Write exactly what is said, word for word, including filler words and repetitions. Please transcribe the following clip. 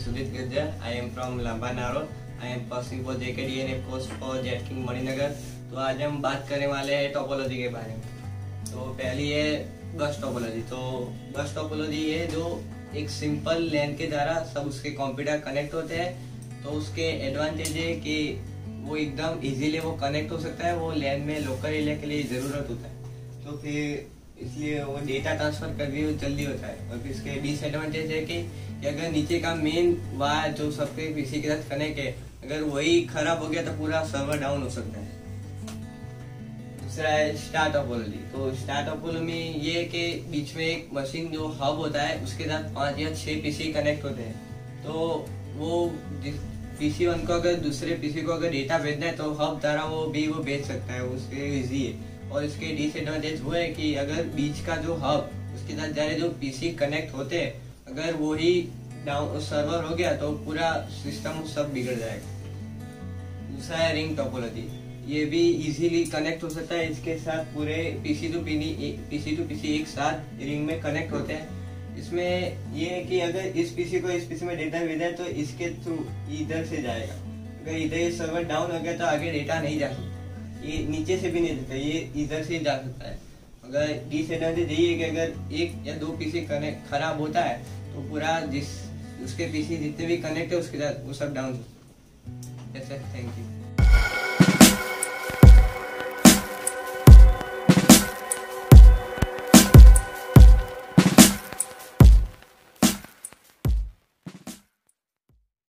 is Udit. I am from Lambanaro. I am pursuing for J K D N A course for Jetking Maninagar. तो आज हम बात करने वाले हैं टोपोलॉजी के बारे में। तो पहली है बस टोपोलॉजी। तो बस टोपोलॉजी है जो एक सिंपल लैन के द्वारा सब उसके कंप्यूटर कनेक्ट होते हैं। तो उसके एडवांटेज है कि वो एकदम इजीली वो कनेक्ट हो सकता है, वो लैन में लोकल एरिया के लिए ज़रूरत होता है, तो फिर इसलिए वो डेटा ट्रांसफर कर भी जल्दी होता है। और फिर इसके डिसएडवांटेज है कि, कि अगर नीचे का मेन वायर जो सबके पीसी के साथ कनेक्ट है, अगर वही खराब हो गया तो पूरा सर्वर डाउन हो सकता है। दूसरा है स्टार टोपोलॉजी। तो स्टार टोपोलॉजी में ये है कि बीच में एक मशीन जो हब होता है उसके साथ पांच या छह पीसी कनेक्ट होते हैं। तो वो पीसी वन को अगर दूसरे पीसी को अगर डेटा भेजना है तो हब द्वारा वो भी वो भेज सकता है, उसके इजी है। और इसके डिसएडवांटेज वो है कि अगर बीच का जो हब उसके साथ जा रहे जो पीसी कनेक्ट होते हैं, अगर वो ही डाउन सर्वर हो गया तो पूरा सिस्टम सब बिगड़ जाएगा। दूसरा है रिंग टोपोलॉजी। ये भी इजीली कनेक्ट हो सकता है, इसके साथ पूरे PC to PC to PC एक साथ रिंग में कनेक्ट होते हैं। इसमें ये है कि अगर इस पीसी को इस पीसी में डेटा भेजा है तो इसके थ्रू इधर से जाएगा। अगर इधर ये सर्वर डाउन हो गया तो आगे डेटा नहीं जा सकता, ये नीचे से भी नहीं देता, ये इधर से जा सकता है। अगर डिसएडवांटेज यही है कि अगर एक या दो पीसी कनेक्ट खराब होता है तो पूरा जिस उसके पीसी जितने भी कनेक्ट है उसके साथ वो सब डाउन। Thank you.